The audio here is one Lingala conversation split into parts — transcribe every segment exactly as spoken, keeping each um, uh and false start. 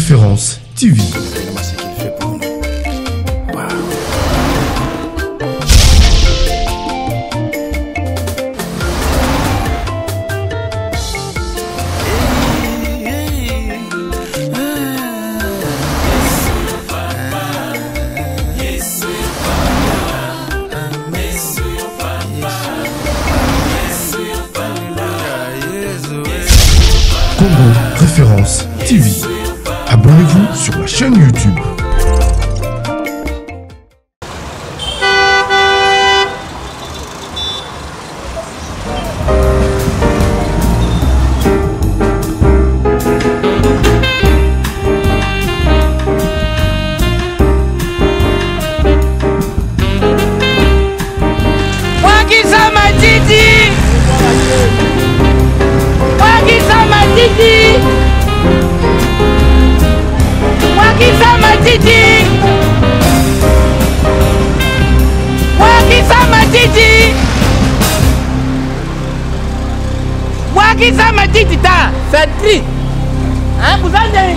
Référence T V. Congo Référence T V. Abonnez-vous sur la chaîne YouTube. Wakisa Matiti Wakisa Matiti Wakisa Matiti Wakisa Matiti Wakisa Matiti ta c'est tri hein vous allez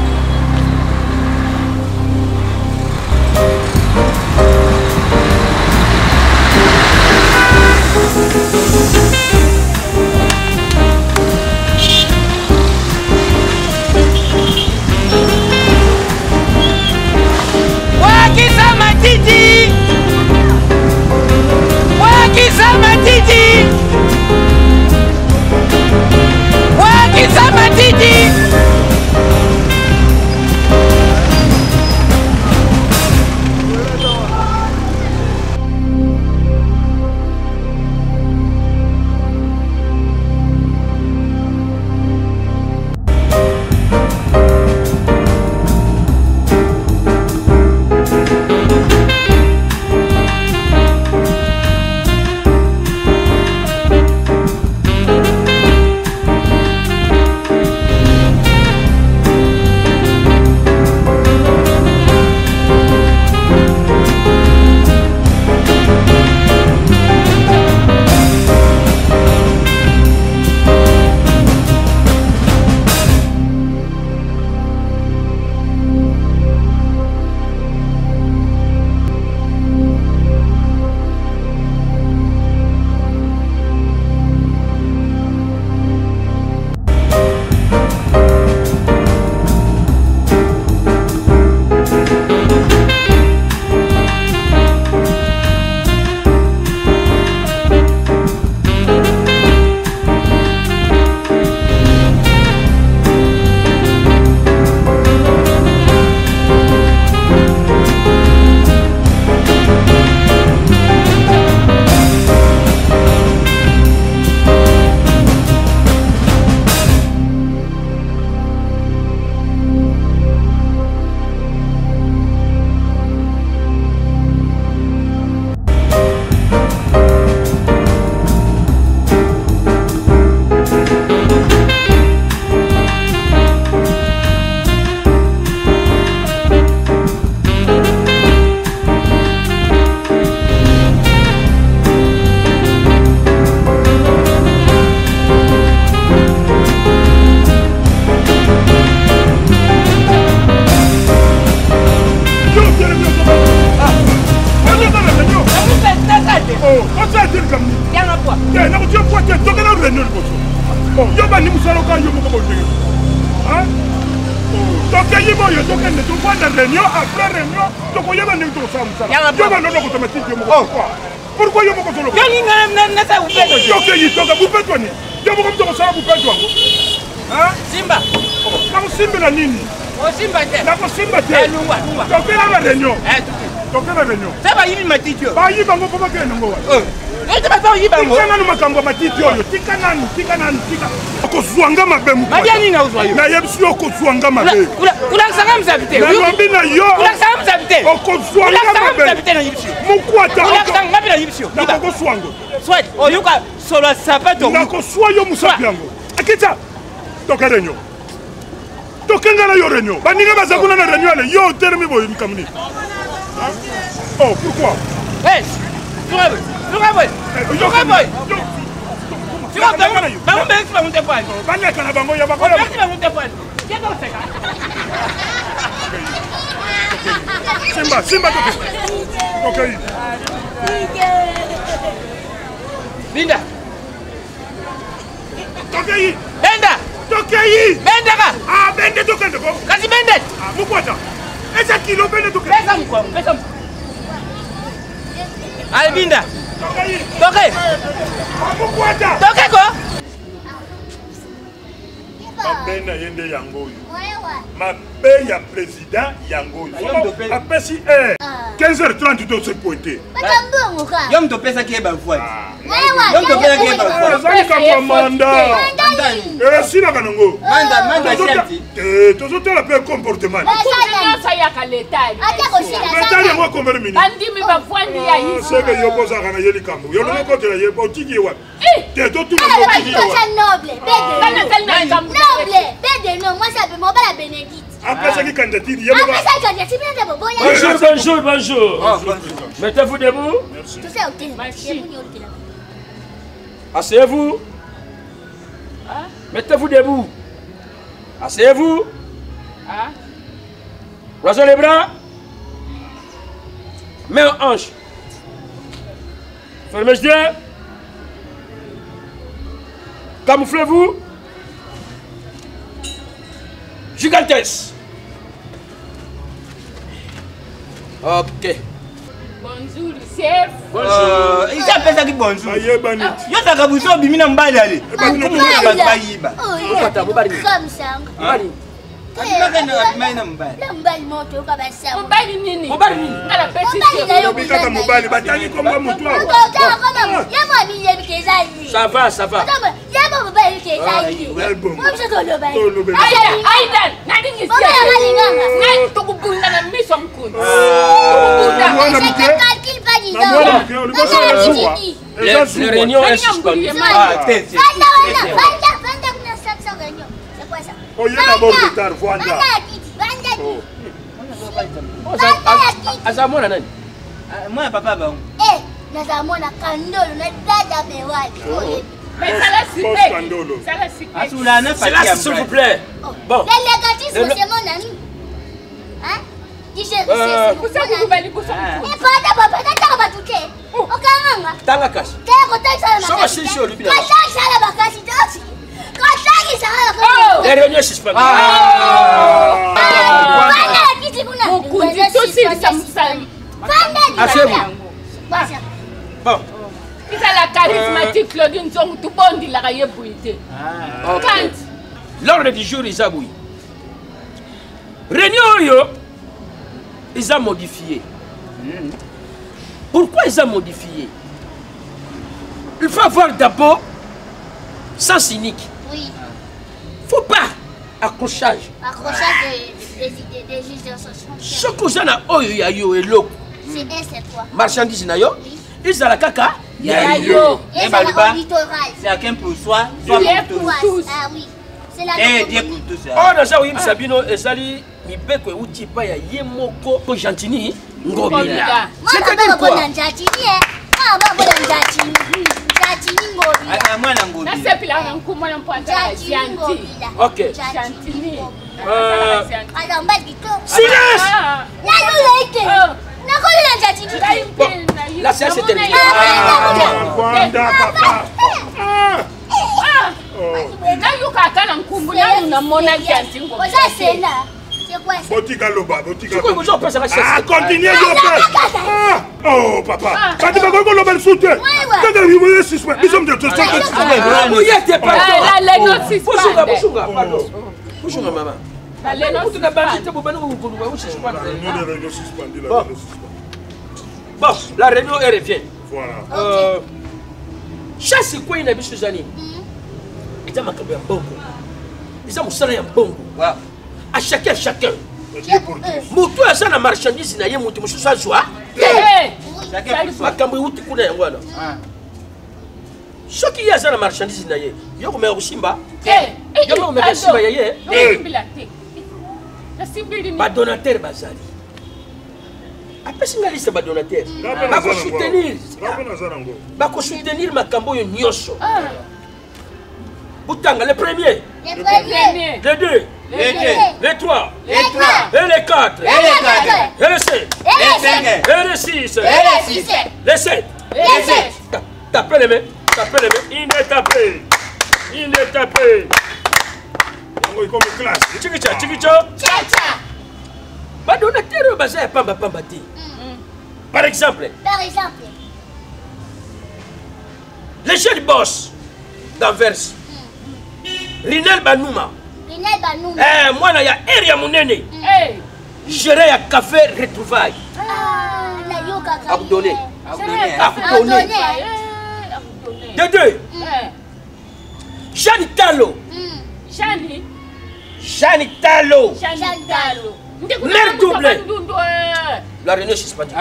Wakisa Matiti Wakisa Matiti Wakisa Matiti Pourquoi il y a beaucoup de gens? Simba Simba la nini? Simba te Na Simba te Lunga Lunga donc la réunion eh donc la réunion ça va yimi matiti yo ba yiba ngo papa ke ngo eh eh ba ba yiba ngo kana no makambo matiti yo tika nani tika nani tika ko zwanga mabe mu madia nini na uzwa yo na yebisi yo ko zwanga mabe kula kula sanga mzabite na ngombi na yo kula sanga mzabite o ko zwanga mabe mzabite na yibisi mu kwata kula sanga mabe na yibisi na ko swanga soit oyuka solo sapato na ko swa yo musapi yango akita donc réunion tokengana yo réunion baninga bazakuna na réunion ale yo termi boy mkamni oh pourquoi eh Lugaboy Lugaboy Lugaboy tu vas pas ba on baisse ba on te pas banya kana bango ya ba bakola on te pas Simba, Simba, ok. Binda. Tokei. Benda. Tokei. Benda ka. Ah, bende tokende ko. Kasi benda. Ah, mukwata. Esa kilo bende tokende. Pesa mko, pesa mko. Al Binda. Tokei. Toke. Ah, mukwata. Toke ko. Mabena yende yango. Mabe ya président yango. Apesi eh quinze heures trente do se pointer. Yom to pesa ki ba voix. Yom to pesa ki ba voix. Zali ka komanda. Eh sina kanongo. Manda manda senti. Eh tozo tela pe comportement. Ça ya kaleta. Leta yango combien de minutes? Bandimi ba voix ya yi. C'est que yo posa kana yeli kambo. Yo no ko tela ye otiki wa. Te to tout le monde. Noble, noble. Noble, bede non, moi ça peut m'en la Bénédicte. Après ça qui candidature, il y a Après ça candidature, bien de bobo. Bonjour, bonjour, bonjour. Mettez-vous debout. Tout ça au téléphone. Asseyez-vous. Mettez-vous debout. Asseyez-vous. Croisez les bras. Main en hanche. Fermez les yeux. Camouflez-vous. Gigantesque. Ok. Bonjour, chef. Bonjour. Il s'appelle ça qui bonjour. Aïe, banit. Yo ça ka buso bimina mbali ale. Comme ça. Mbali moto kwa basa. Mbali nini? Mbali nini? Ala pesi. Mbali kaka mbali batani koma mutu. Yama biye bikezali. Ça va, ça va. Yama mbali bikezali. Moi je te le bail. Aïda, Aïda, nani ngisi. Baba ya malinganga. Nani tukubunda na miso mkuni. Mwana mke. Na mwana mke ulikosa lesuwa. Les réunions est suspendue. Ah, tête. Vanda vanda vanda vanda kuna sasa réunion. C'est quoi ça? Oh, il y a d'abord retard, Vanda. Vanda ya kiti, vanda kiti. Azamona nani? Moi papa ba. Eh, nazamona kandolo na dada bewali. Mais ça la Post cité. Kandolo. Ça la cité. Asula na C'est là, s'il vous plaît. Bon. L'élégantisme, c'est mon ami. Hein? Dis chérie, c'est Vous savez vous allez vous Eh, pas papa, t'as pas tout fait. Okanga. Tanga cash. T'es content que ça la Soma si show lui bien. Quand ça la bakasi t'as. Quand ça ça la. Les réunions suspendues. Ah. Vanda la kiti kuna. Mukundi tosi samsam. Vanda di. Asseyez-vous. Bon. C'est la charismatique Claudine Zong tout bon dit la raye bouité. Ah. Quand L'ordre du jour, ils ont bouilli. Réunion, ils ont modifié. Pourquoi ils ont modifié? Il faut avoir d'abord sens unique. Oui. Il ne faut pas accrochage. Accrochage des idées des juges d'instruction. Ce que vous avez à yo et l'eau. C'est un, c'est quoi? Marchandise na yo. Ils ont la caca. Yayo. Et bah, c'est bah. l'auditoral. C'est à quel pour soi, soit Bien pour pour tous. tous. Ah oui. C'est la Eh, Dieu pour tous. Oh, dans ça, oui, Sabino, et Sali, Mibeko, ou Tipa, ya Yemoko, ko Gentini, Ngobila. Moi, je C'est-à-dire ne quoi? pas Njatini. Ah, moi, je Njatini. Njatini Ngobila. Ata moi na na ngobi. c'est pila na kuma na pointe la Njatini Janti. Ngobila. Ok. Chantini. Euh, Alors, m'a dit que. Silence! Ah. Là, nous l'avons été. N'a pas eu la Njatini. Bon, la séance est terminée. Vanda, papa. Ah. Na yuka kana nkumbu na unamona Janti ngo. Ça, c'est là. C'est quoi ça? Botika loba, botika. Pourquoi vous en pensez à la Ah, séance? continuez, yo père. Ah. Oh, papa. Quand tu vas go loba le soutien. Quand tu vas le suspect, nous sommes de tous. Vous y êtes pas. La la non si Bouchunga, Bouchunga, pardon. Bouchunga, maman. La la non Vous n'avez pas dit que vous avez vous suspendez. Nous devons nous suspendre, Bon. là, nous suspendre. Bon, la réunion elle revient. Voilà. Euh, chasse quoi il a mis sur Zani? Ils ont marqué un bongo. Ils ont montré un bongo. À chacun, chacun. Dieu pour tous. Moutou a ça la marchandise n'a rien moutou. Monsieur ça joie. Eh. Chacun pour soi. Ma cambre où tu connais voilà. Ce qui y a ça la marchandise n'a rien. Yo me osimba. Eh. Yo me osimba yé. Eh. La sibili ni. Ba donateur bazali. Après c'est une liste ba donateur. Ba ko soutenir. Ba ko soutenir ma cambo nyonso. Ah. Boutanga le premier. Les premiers. Le deux. les deux, les trois, les trois, et les quatre, et les quatre, et les cinq, les cinq, et les six, et les six, les sept. les sept. Tapez les mains, tapez les mains. Il est tapé. Il est tapé. yango ikomi classe Chikicha, chikicha. Tcha-tcha. Badonateur baza ya pamba pamba te. Par exemple, Par exemple. les jeunes boss d'Anvers, Rinel Banouma, Rinel Banoum. eh, mwana ya area munene, Eh, géré ya café retrouvaille. Ah, la yoga kaka. Abdonné. Abdonné. Abdonné. Abdonné. eh, Abdonné. De deux, Eh, Jeanne Talo, Shani, Jeanne Talo, Shani Talo. Ndikuna Mère mtu double. Bandundu, eh. la réunion suspendue.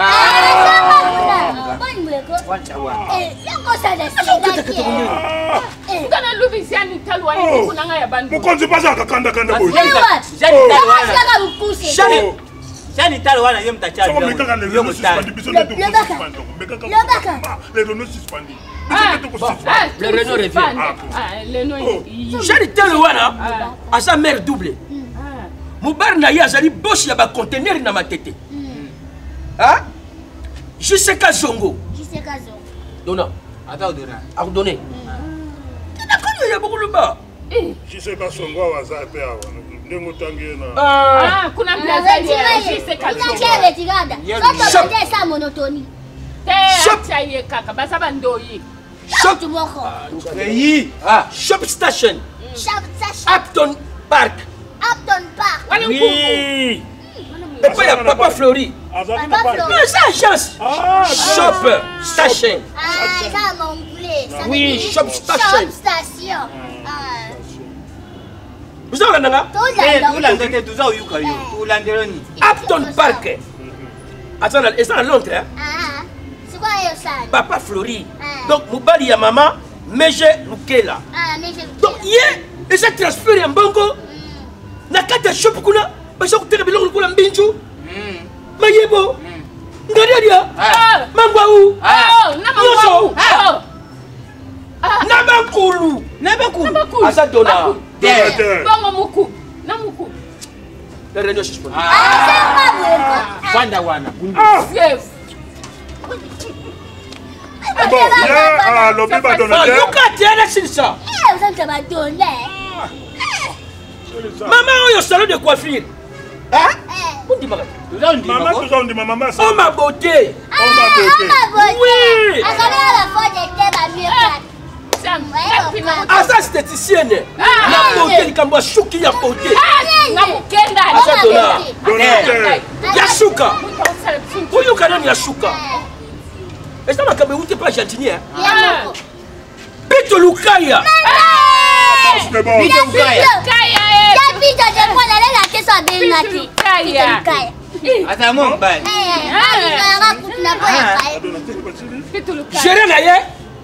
Ah, bonne mweko. Wacha wa. Eh, yako sana sida. Eh, Ngana lubi Shani Talo wa Oh. ndikuna nga ya Bandundu. mokonzi mpasa akakandakanda boye Jeanne Ewa. Talo wana. Kaka mukuse. Jeanne, Jeanne Talo wana yo mtacha. soko mekaka lelo no suspendi biso nde tokosuspende mekaka Lobaka. lelo no suspendi biso Ah, nde bon, tokosuspende ah, Le Renault revient. suspend. Ah, le Renault, Oh. il- Jeanne Talo wana, Ah, à sa mère double. ah. Mobari na ye azali bosi ya bacontener na matete. Ah? Juseka Zongo. Jiseka zo. Dona, Ata odona. ordonné. D'accord, il y a beaucoup de bas. Eh, jiseka songo awa aza pe awa ndenge otangi ye na Ah, ah, kuna Ah, mbiazali ya retire. Jise Kalonzo. Unakia retirada. Soto Shop. bende sa monotoni. Te Shop. acha ye kaka basa bandoyi. Shop moko. Eyi. Ah. Shop Station, Shop sa shop. Upton Park. Upton Park. Wale mkungu. Oui. Et puis il y a Papa Fleury. azali na Papa parke Flo. Mais c'est agence. Ah, Shop Station. Ah, ça mongolais. Ça Oui, veut dire shop station. Shop station. Ah. Vous avez un Eh, Tolanda. ulanda te tuza uyuka yo. Ulandelo ni. Upton Park. Attends, et ça à Londres, hein? Ah. C'est quoi yo ça? Papa Fleury. Ah. Donc, Moubali ya maman, Meje Lukela. Ah, mais je. Donc, hier, et ça transféré en Bongo. Na kata shop kuna, basa kuteka biloko kula mbinju. Mm. Mayebo. Ngariadia. Ah, Mangwaou. oh, na Nyonso. mangwaou. Oh. Ah, Nabakulu. Nabakulu. bakulu. Asa dona. Bakulu. There. There. Bongo muku. Na muku. La réunion suspendue. Ah, Ah. c'est pas vrai. Wanda wana. Yes. bon ye alobi Ah, badonateur yuka tiana silsa. Eh, vous êtes pas donné. Maman oyo salon de coiffure. Hein? Eh. On dit maman. Tuza ndima mama ko. toza ondima mama Oh asa ma beauté. Ah, On va on voter. va voter. Oui. À travers la faute de thé, ma mieux pas. Sam, Ouais, happy on na va- muku. Asa esthéticienne. Ah. La beauté likambo ya shuki ya beauté. Na mukenda. On va Asa dona. voter. donateur Ya shuka. Muta usale psuntu. Huyu kanani ya shuka. Eh, Esta makambe ute pa jardinier. il y a beaucoup. Pito Lukaya. c'est bon Bito ukaya. Kaya eh. Ya pita de moi, d'aller la caisse à Bengati. Kaya. Pita Ata mo mbali. Eh, ah, raconte na boya kai. donateur basili Pitulu kaya. Géré na ye.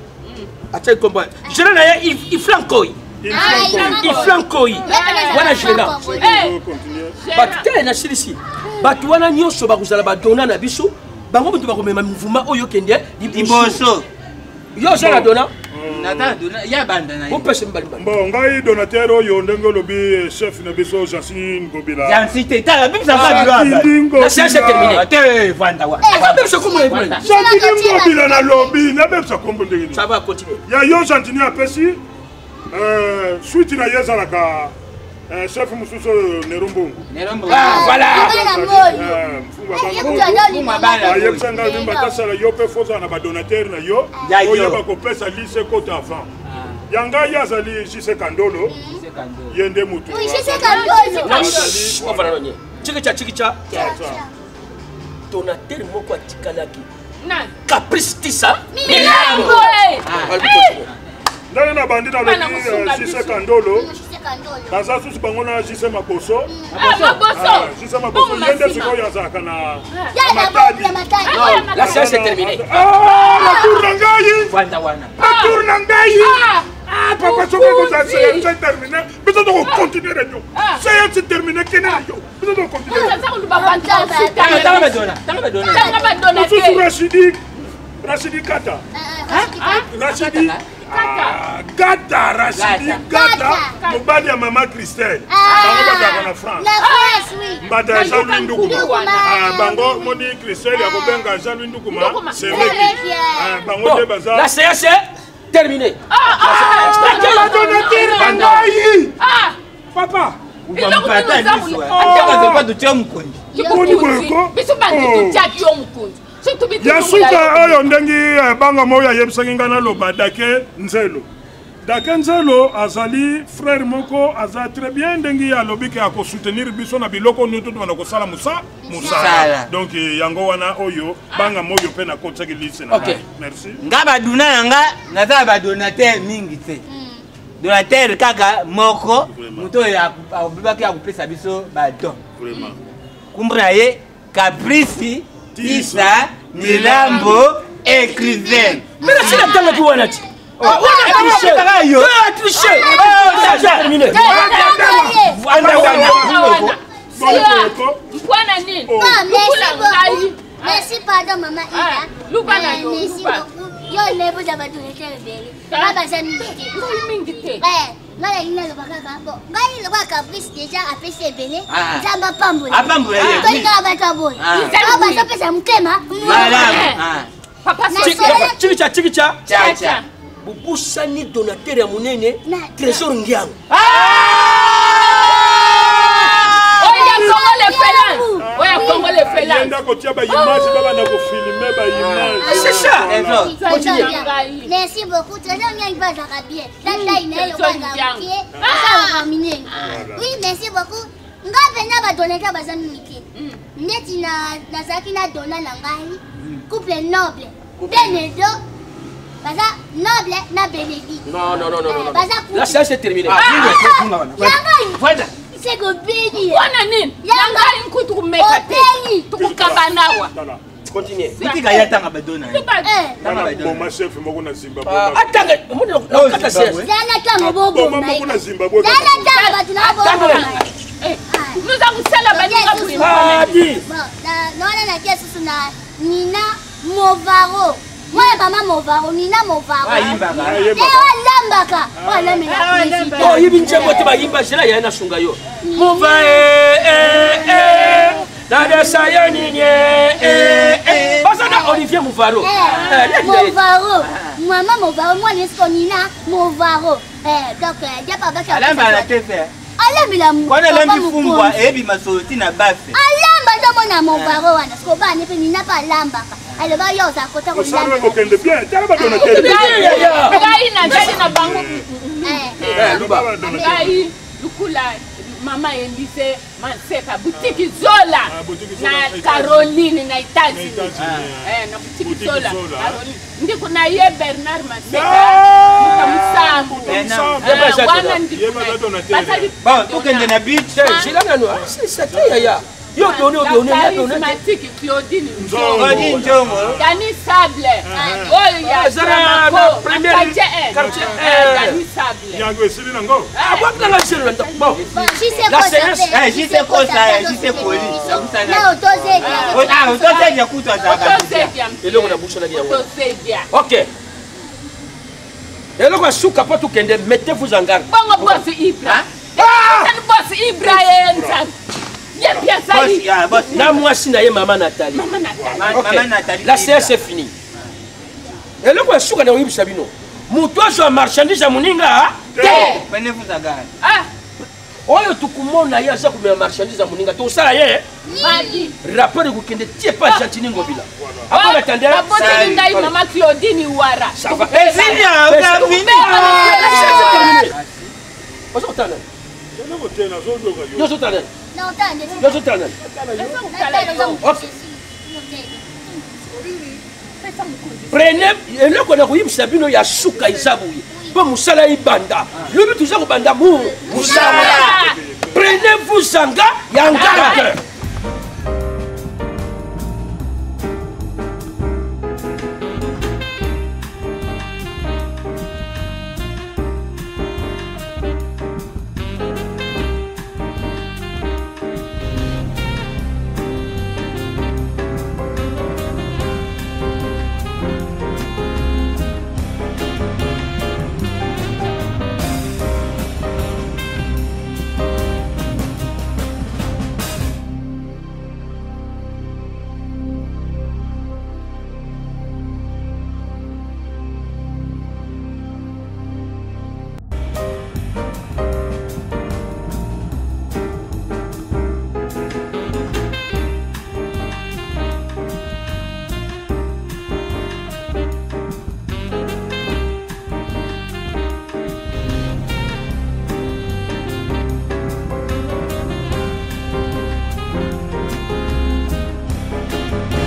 Acha kombo. Géré na ye il il flankoi. il Ah, faut il qu'on- Il flankoi. Wana gérant. Eh, continuer Bato tele na silisi. Bato wana nyonso bakozala badona na biso. Bango mutu bakomema mouvement oyo kende Liboso. Yo oza na dona. Nata dona ya banda na. Opesa mbali mbali. bon ngai donateur oyo ndenge olobi chef na biso Jacine Ngobila Jansite tala bibi sa ba bilwa. Ndingo La séance est terminée. Ate vanda wa. Ava bebisa kombo na ebele. Jantini Ngobila na lobi nabebisa kombo ndenge nini Ça va continuer. ya yo Jantini apesi euh, suite na ye ezalaka euh, chef mosusu oyo Nerumbungu Nerombo. Ah voilà. Euh, mfungwa bango ayebisa ngai mimba tasala yo mpe fozala na badonateur na yo Ya yo. oyeba kopesa lise kote avant ya ngai ye azali jise kandolo ye nde mutu Oui, je sais qu'un Na peu. shh, on va la donner. Chikicha chikicha. Aza. Donateur moko atikalaki. na. Caprice tisa. Milambo eh. Albi continue. ndenge na bandi Bana nalobi mosunga euh, jise biso. kandolo Je sais qu'un peu. baza susu bango na jise makoso Ah, maboso. jise makoso Bongo ye nde masima. sikoyo azalaka na Il y a la bombe, il y a ma taille. Ah, La séance est terminée. Ah, la tour na ngai Vanda wana. la tour na ngai Ah, Ah, papa soko koza séance terminée biso tokocontinue réunion Ah. séance terminée kene na yo biso tokocontinue réunion sasa kundu babanta Tanga usitanga. tanga bedona. Tanga bedona. Tanga badona mosusu ke. rachidi rachidi kata Ah, Ah, rachidi Gata Rachidi Gata mobali ya mama Christelle bango bataka na France na France oui mbata ya Jean-Louis Ndukuma bango moni Christelle ya kobenga Jean-Louis Ndukuma c'est vrai bango de baza la séance est terminée. Ah papa yasuka oyo ndengi banga moyo ayebisaki ngai naloba Dake Nzelo. Dake Nzelo azali frère moko aza très bien ndengi alobi ke akosoutenir biso na biloko nutu tubana kosala musa musala. Donc yango wana oyo banga moyo pe na kotsaki liste na. Okay. Merci. Nga baduna yanga naza ba donateur mingi te. Donateur kaka moko muto ya akubaki akupesa biso ba don. Vraiment. Kumbra ye Caprice Tisa Milambo écrivain. Mais là c'est la tanga qui wana ti. Oh, on a triché. On a triché. Oh, c'est terminé. Merci, pardon, maman Ida. Merci beaucoup. Yo, ne vous avez donné le bébé. Papa, ça nous dit. Non, il n'a pas bon. Quand il voit Caprice déjà a fait ses béné, ça va pas mourir. Ah, pas mourir. Quand il va pas mourir. Papa, ça fait ça me thème. Papa, c'est Chikicha, Chikicha. Chacha. Bubusani donateur ya munene trésor ngiango. Oya Congo le Félin. Oya Congo le Félin. Yenda kotia ba image baba na ko filmer ba image. C'est ça. Merci beaucoup. Trésor ngiango va ça bien. Là là il est le bien. Ça va terminer. Oui, merci beaucoup. Nga pena ba donateur ba zamiki. Neti na na zaki na dona na ngai. Couple noble. Benedo. Baza noble na Bénédicte. Non, non, non, non, non. Baza là, ça c'est terminé. Voilà. C'est que béni. Wana nini? Yanga inkutu kumeka te. Tukukabanawa. Continuez. Niki kaya tanga badona. Bon ma chef moko na Zimbabwe. Attends, mon nom kata c'est. Yana tanga bobo. Moko na Zimbabwe. Yana tanga batuna bobo. Nous avons ça la bannière pour lui. Ah, dis. Bon, non na na kiasi suna Nina Movaro. Moi maman Movaro, Nina Movaro. Ah, yimbaka. Eh, lambaka. Oh, la mena. Oh, yibi nchembo te ba yimba jela ya na sunga yo. Mova eh eh eh. Dada saya nini eh eh. Basana Olivier Movaro. Movaro. Maman Movaro, moi n'est-ce Nina Movaro. Eh, donc il y a pas de Alamba la te faire. Alamba la Kwa na lembi fumbwa ebi masoti na bafe. Alamba ndo mona Movaro wana. Skoba ne pe Nina pa lambaka. Alors va yo za kota ko lamba. Ko kende bien. Tala ba dona tele. Ngai na jali na bango. Eh. Eh, luba. Ngai lukula mama Elise Manseka boutique Zola na Caroline na Italie. Eh na boutique Zola. Caroline. Ndiko na ye Bernard Manseka. Mtamsambu. Wana ndiko. Bon, tukende na beach. Jela na no. C'est ça ya. Yo donné donné donné. Automatique Fiodine. Odi njongo. Dani Sable. Oh ya Zara premier quartier. Dani Sable. Yango esili nango. Ah, bon la chérie là. Bon. Si c'est La quoi séance, ça? Eh, si c'est quoi ça, si c'est poli. Na otoze dia. Ah, otoze dia kutwa za. Eloko na bouche na dia. Otozedia. OK. Eloko suka pa tu kende mettez-vous en garde. Bongo boss Ibra. Ah! Boss Ibra yenza. Ye pia sali. Na mwasi na ye mama Nathalie. Mama Nathalie. Mama Nathalie. La séance est finie. Eloko suka na wibi sabino. Mutu azo marchandise ya muninga. Te. Prenez-vous en garde. Ah! Oyo tukumona ye aza kumema marchandise ya muninga. Tosala ye. Madi. Rapport ku kende tie pas gentini ngobila. Après attendez. Abote ngai mama Claudine Wara. Ça va. Eh, fini, on a fini. Ozo tana. Yo zo tana. Non, attends. Yo zo tana. Prenez eloko na kuyibisa bino ya suka izabuye. Po musala ibanda. Lobi tuza ko banda mu. Musala. Prenez-vous sanga ya ngara.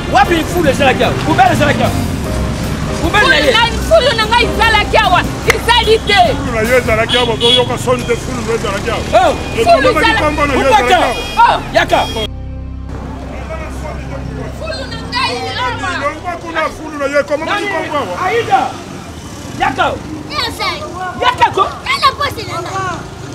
wapi fulu ezalaki awa poubele ezalaki awa poubele na ye fulu na ngai ezalaki awa ezali te fulu na yo ezalaki awa bozoyoka soni te fulu na yo ezalaki awa yaka fulu na ngai awa kuna fulu na yo koma maki kombo awa aida yaka yaka ko Nana poste na ngai.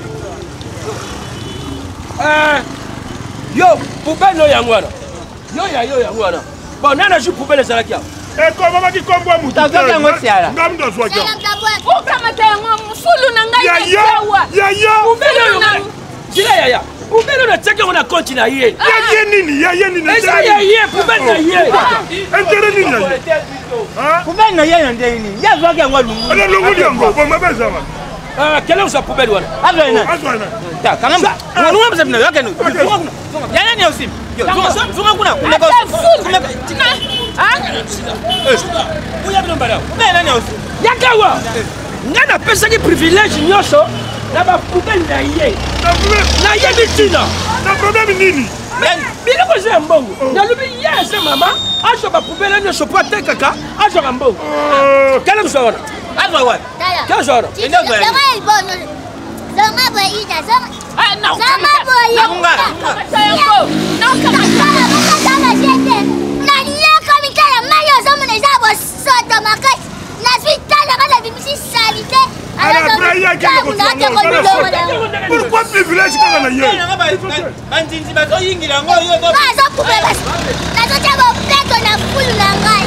Eh, yo, poubelle no yango wana. Yo ya yo yango wana. Bon, nana ju poubelle ezalaki awa. E koma maki kombo amu. Tazoki yango tiala. Ngam do zwa kia. okamata yango fulu na ngai Ya ya. Ya ya. Poubelle yo. Jila ya ya. Poubelle na tsaki on a continue na ye. Ya ye nini? Ya ye nini? Eza ya ye poubelle na ye. Entere nini ya ye? Hein? Poubelle na ye yonde nini? Ya zwa yango lungu. Ala lungu yango. Bon mabeza wa. Ah, quelle est sa poubelle wana? Azwa ina. Azwa ina. Ta kangamba. Ngolunga mse bina yake no. Zunga kuna. Yana ni osim. Yo, zunga zunga kuna. Kuna ko. Kuna tina. Ah? Eh. Uya bino mbala. Na ni osim. Yakawa. Ngana pesa ki privilège nyoso na ba poubelle na ye. Na ye bitina. Na problème nini? Bino ko ze mbongo. Na lubi yese mama. Aso ba poubelle nyoso po te kaka. Aso ba mbongo. Quelle est sa wana? Azwa wa. Quelle heure? Zama ibono. Zama boida. Zama. Ah non. Zama boida. Nakunga. Okamata yango. Na okamata. Zama jete. Na nia komita ya mayo zama na zabo soto makai. Na switana kana bimisi salite. Ala braya ke ko tsango. Pourquoi privilège kaka na ye? Na ba bantinzi bazo yingira ngo yo to. Ba zo poubelle basi. Na zo tabo peto na fulu na ngai.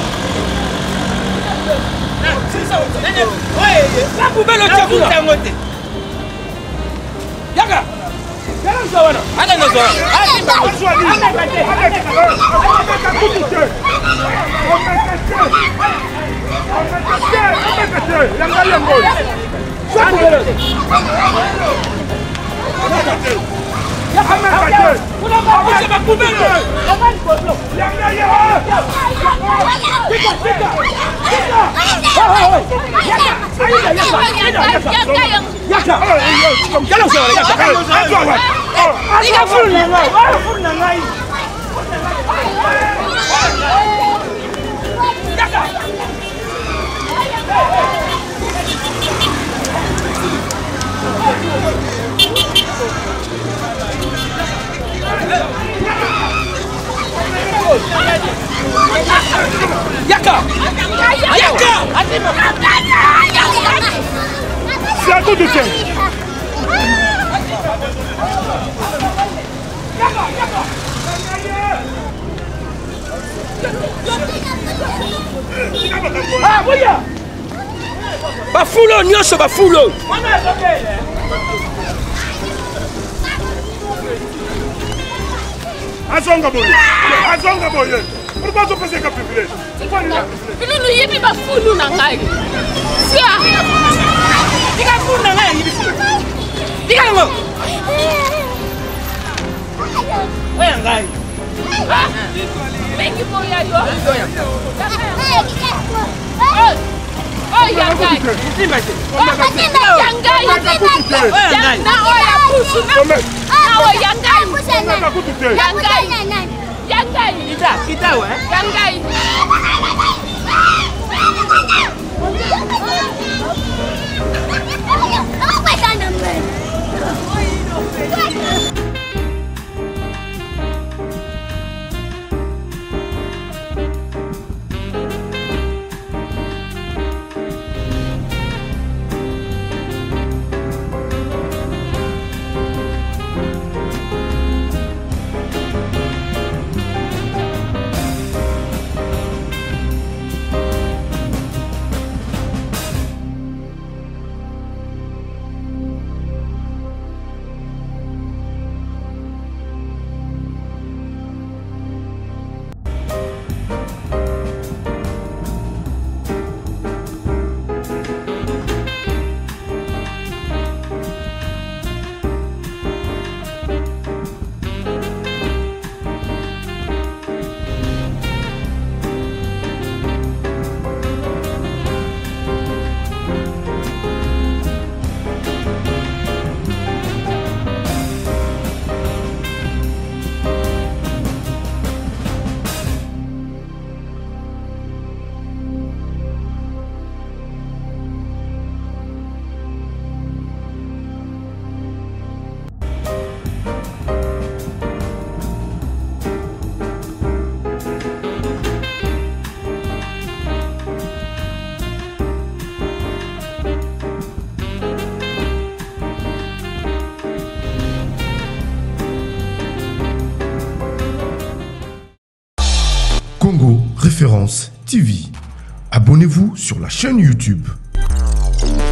La poubelle au Tchakoula. Yaka. Quelle est sa wana? Ana no zwa. Azwa ni. Yanga yango. Sa poubelle. Yaka mekate. Kuna ba bise ba poubelle. Amani kodo. Yanga yango. Tika tika. Tika. Yaka. Quelle est sa wana? Yaka. Azwa wa. Tika fulu na ngai. Wala fulu na ngai. Yaka. Yaka. Yaka. C'est à tout de tien. Ah, voya. Bafulo nyonso bafulo. Azonga boye. Azonga boye. Pourquoi tu fais ça privilège? bino nuyibi bafulu na ngai sia Tika fulu na ngai yibi. Tika ngo. Oya ngai. bengi boya yo oh yangai Simbate. yangai Yangai. na oya pusu na oya yangai yangai yangai Kita, kita wa. yangai Congo Référence T V. Abonnez-vous sur la chaîne YouTube.